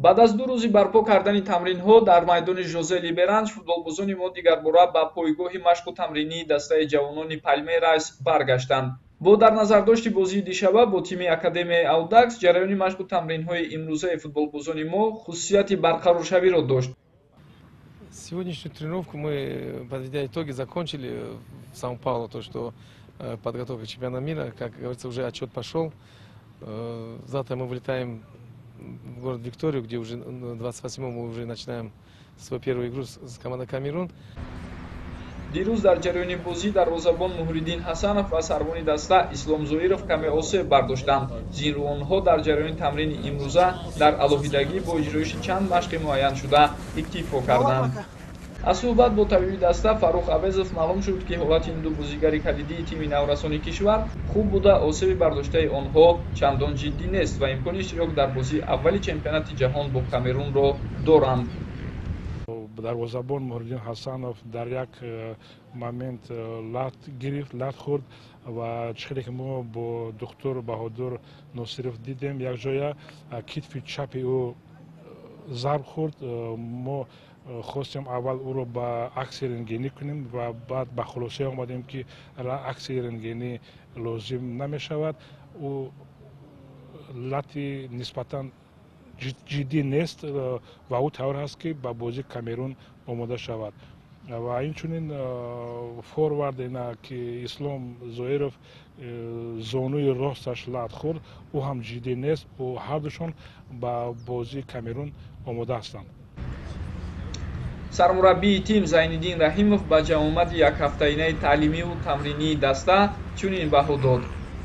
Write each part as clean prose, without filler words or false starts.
баъд аз 2 рӯзи барпо кардани тамринҳо дар майдони Жозе Либеранҷ, футболбозони мо дигар бора ба пойгоҳи машту тамринии дастаи ҷавонони Палмейрас баргаштанд. бо дар назардошти бозии дишаба бо тими академияи Аудакс, ҷараёни машту тамринҳои имрӯзаи футболбозони мо хусусияти барқароршавиро дошт. Сегодняшнюю тренировку мы, подведя итоги, закончили в Сан-Паулу, то, что подготовка к чемпионату мира, как говорится, уже отчет пошел. Завтра мы вылетаем в город Викторию, где уже 28-го мы уже начинаем свою первую игру с командой Камерун. дирӯз дар ҷараёни бозӣ дарвозабон Муҳриддин Ҳасанов ва сарбони даста Ислом Зоиров каме осеб бардоштанд. зинруонҳо дар ҷараёни тамрини имрӯза дар алоҳидагӣ бо иҷроиши чанд машқи муайяншуда иктифо карданд. аз суҳбат бо табиби даста Фарух Авезов маълум шуд, ки ҳолати ин ду бозигари калидии тими наврасони кишвар хуб буда, осеби бардоштаи онҳо чандон ҷиддӣ нест ва имкони иштирок дар бозии аввали чемпионати ҷаҳон бо Камерунро доранд. дарвозабон Муҳриддин Ҳасанов дар як момент лат гирифт, лат хӯрд ва чиқдре ки мо бо духтур Баҳодур Носиров дидем, якҷоя китфи чапи ӯ зарб хӯрд. мо хостем аввал ӯро ба акси рентгенӣ кунем ва баъд ба хулосае омадем, ки акси рентгенӣ лозим намешавад. ӯ лати нисбатан ҷиддӣ нест ва ӯ тайёр аст, ки ба бозии Камерун омода шавад. ва инчунин форвард ки Ислом Зоиров зонуи росташ лат хӯрд, ӯ ҳам ҷиддӣ нест. ҳардушон ба бозии Камерун омода ҳастанд. сармураббии тим Зайниддин Раҳимов ба ҷамъомади якҳафтаинаи таълимиву тамринии даста чунин баҳо дод.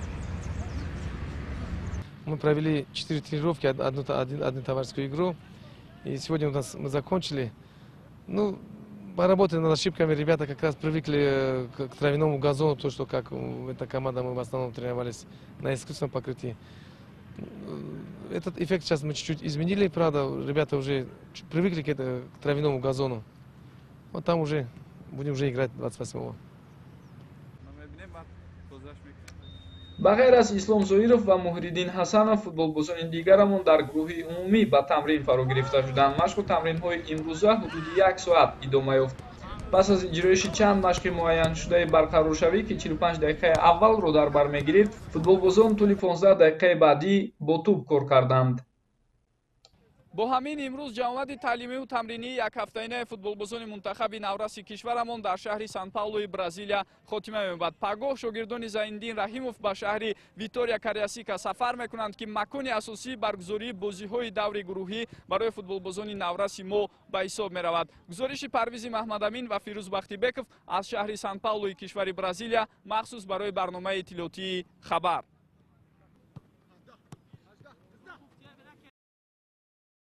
Мы провели 4 тренировки, одну товарищескую игру. И сегодня у нас мы закончили. Ну, поработали над ошибками. Ребята как раз привыкли к травяному газону, то, что как эта команда, мы в основном тренировались на искусственном покрытии. Этот эффект сейчас мы чуть-чуть изменили, правда, ребята уже привыкли к травяному газону. Вот там уже будем уже играть 28-го. ба ғайр аз Ислом Зоиров ва Муҳриддин Ҳасанов, футболбозони дигарамон дар гурӯҳи умумӣ ба тамрин фаро гирифта шуданд. машқу тамринҳои имрӯза ҳудуди 1 соат идома ёфт. пас аз иҷроиши чанд машқи муайяншудаи барқароршавӣ, ки 45 дақиқаи аввалро дар бар мегирифт, футболбозон тӯли 15 дақиқаи баъдӣ бо тӯб кор карданд. бо ҳамин имрӯз ҷамъомади таълимиву тамринии якҳафтаинаи футболбозони мунтахаби навраси кишварамон дар шаҳри Сан-Паулуи Бразилия хотима меёбад. пагоҳ шогирдони Зайниддин Раҳимов ба шаҳри Витория Кариасика сафар мекунанд, ки макони асосии баргузории бозиҳои даври гурӯҳӣ барои футболбозони навраси мо ба ҳисоб меравад. гузориши Парвизи Маҳмадамин ва Фирӯз Бахтибеков аз шаҳри Сан-Паулуи кишвари Бразилия махсус барои барномаи иттилоотии хабар.